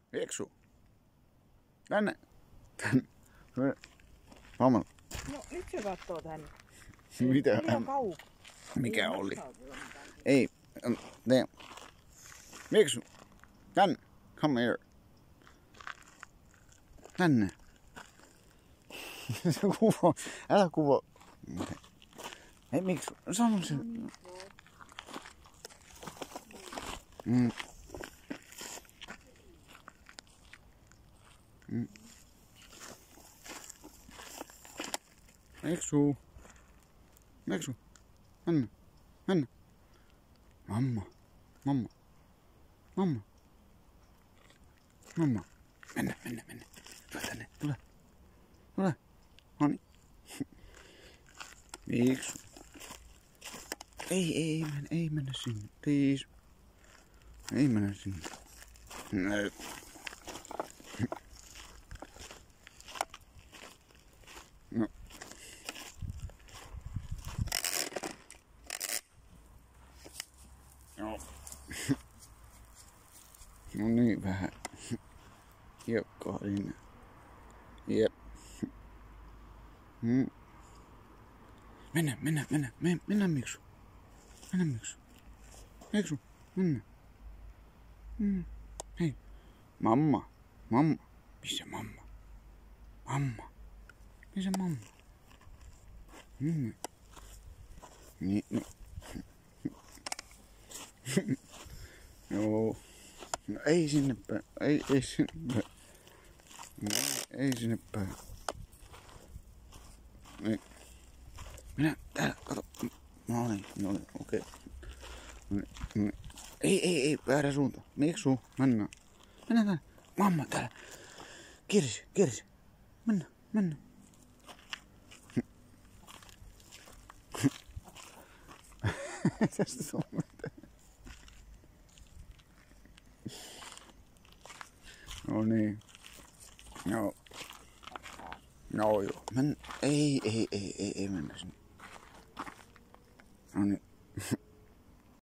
Eksu. Tänne. Mamma. No nyt se kattoo tänne. Mitä? Liian kaukaa. Mikä oli? Ei. Ne. Eksu. Tänne. Come here. Tänne. Se kuva. Älä kuva. Hei, miksi? Sano sen. Eksu. Eksu. Mennä. Mennä. Mamma. Mamma. Mamma. Mamma. Mennä, mennä, mennä. Tule tänne. Tule. Tule. Noniin. Eksu. Ei mennä sinne. Please. Ei mennä sinne. No. No. No. No niin vähän. Hiekkaa sinne. Jep. Mennä, mennä, mennä. Mennä, Miksu. Mennä, Miksu. Miksu, mennä. Hei. Mamma. Mamma. Missä mamma? Mamma. Missä mamma? Niin, no. Joo. No ei sinne päin. Ei sinne päin. Ei sinne päin. Ei. Minä täällä, kato. No niin, okei. Ei, väärä suunta. Miksu, mennään. Mennään tänne. Mamma täällä. Kirsi. Mennä. Tästä on mitään. No niin. Joo. No joo. Ei mennä sinne. No niin.